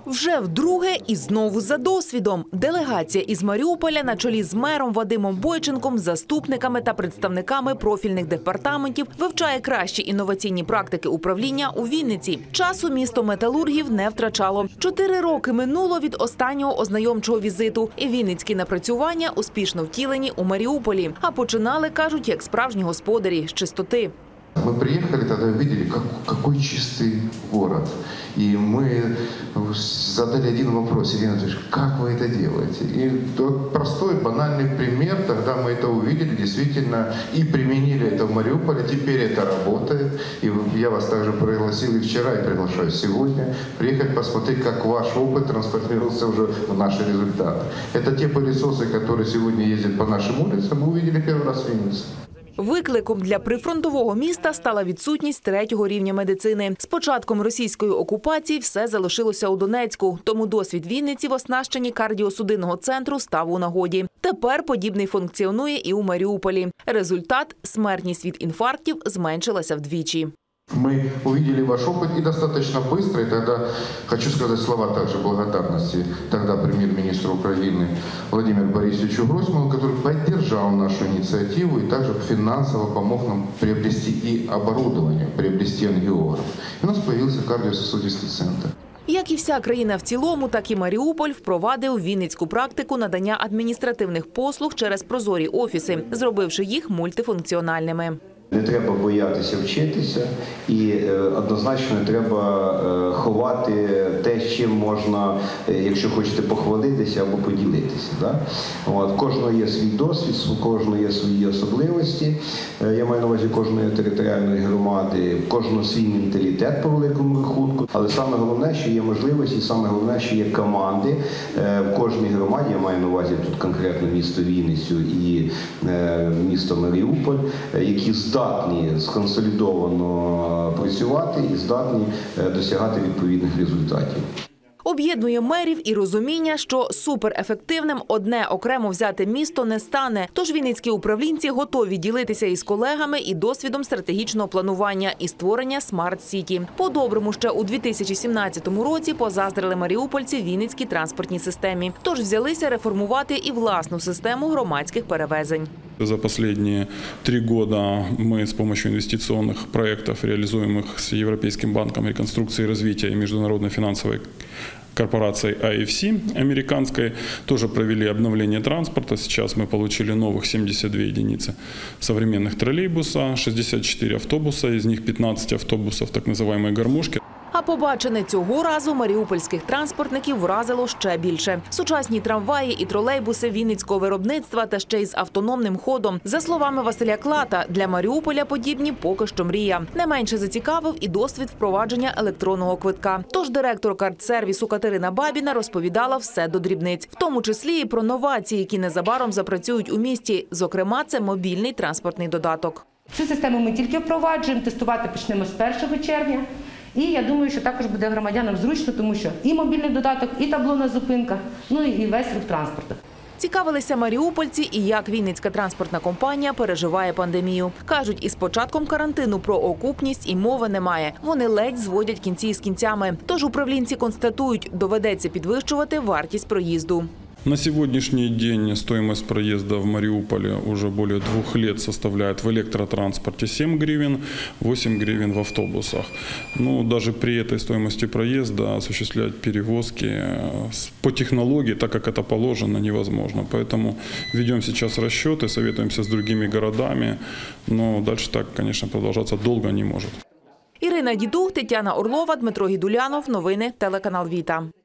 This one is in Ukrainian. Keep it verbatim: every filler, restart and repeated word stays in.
Вже вдруге і знову за досвідом. Делегація із Маріуполя на чолі з мером Вадимом Бойченком, заступниками та представниками профільних департаментів вивчає кращі інноваційні практики управління у Вінниці. Часу місто металургів не втрачало. Чотири роки минуло від останнього ознайомчого візиту. І вінницькі напрацювання успішно втілені у Маріуполі. А починали, кажуть, як справжні господарі з чистоти. Мы приехали, тогда увидели, как, какой чистый город. И мы задали один вопрос: Ирина Анатольевич, как вы это делаете? И тот простой, банальный пример, тогда мы это увидели действительно и применили это в Мариуполе. Теперь это работает. И я вас также пригласил и вчера, и приглашаю сегодня приехать посмотреть, как ваш опыт трансформировался уже в наши результаты. Это те пылесосы, которые сегодня ездят по нашим улицам, мы увидели первый раз в Виннице. Викликом для прифронтового міста стала відсутність третього рівня медицини. З початком російської окупації все залишилося у Донецьку, тому досвід Вінниці в оснащенні кардіосудинного центру став у нагоді. Тепер подібний функціонує і у Маріуполі. Результат – смертність від інфарктів зменшилася вдвічі. Мы увидели ваш опыт и достаточно быстро, и тогда хочу сказать слова также благодарности тогда премьер-министру Украины Владимиру Борисовичу Гройсману, который поддержал нашу инициативу и также финансово помог нам приобрести и оборудование, приобрести ангиограф. И у нас появился кардиососудистый центр. Як і вся країна в цілому, так і Маріуполь впровадив вінницьку практику надання адміністративних послуг через прозорі офіси, зробивши їх мультифункціональними. Не треба боятися вчитися і однозначно не треба ховати те, з чим можна, якщо хочете, похвалитися або поділитися. Да? От, кожного є свій досвід, кожного є свої особливості. Я маю на увазі кожної територіальної громади, кожного свій менталітет по великому рахунку. Але саме головне, що є можливості, саме головне, що є команди в кожній громаді. Я маю на увазі тут конкретно місто Вінницю і місто Маріуполь, які здатні здатні сконсолідовано працювати і здатні досягати відповідних результатів. Об'єднує мерів і розуміння, що суперефективним одне окремо взяте місто не стане. Тож вінницькі управлінці готові ділитися із колегами і досвідом стратегічного планування і створення смарт-сіті. По-доброму ще у дві тисячі сімнадцятому році позаздрили маріупольці вінницькій транспортній системі. Тож взялися реформувати і власну систему громадських перевезень. За последние три года мы с помощью инвестиционных проектов, реализуемых с Европейским банком реконструкции и развития и международной финансовой корпорацией ай эф си американской, тоже провели обновление транспорта. Сейчас мы получили новых семьдесят две единицы современных троллейбуса, шестьдесят четыре автобуса, из них пятнадцать автобусов так называемой гармошки. А побачене цього разу маріупольських транспортників вразило ще більше. Сучасні трамваї і тролейбуси вінницького виробництва та ще й з автономним ходом. За словами Василя Клата, для Маріуполя подібні поки що мрія. Не менше зацікавив і досвід впровадження електронного квитка. Тож директор карт-сервісу Катерина Бабіна розповідала все до дрібниць. В тому числі і про новації, які незабаром запрацюють у місті. Зокрема, це мобільний транспортний додаток. Цю систему ми тільки впроваджуємо, тестувати почнемо з першого червня. І я думаю, що також буде громадянам зручно, тому що і мобільний додаток, і табло на зупинках, ну і весь рух транспорту. Цікавилися маріупольці і як Вінницька транспортна компанія переживає пандемію. Кажуть, із початком карантину про окупність і мови немає. Вони ледь зводять кінці з кінцями. Тож управлінці констатують, доведеться підвищувати вартість проїзду. На сегодняшний день стоимость проезда в Мариуполе уже более двух лет составляет в электротранспорте семь гривен, восемь гривен в автобусах. Ну, даже при этой стоимости проезда осуществлять перевозки по технологии, так как это положено, невозможно. Поэтому ведем сейчас расчеты, советуемся с другими городами, но дальше так, конечно, продолжаться долго не может. Ірина Дідух, Тетяна Орлова, Дмитро Гідулянов. Новини телеканал Віта.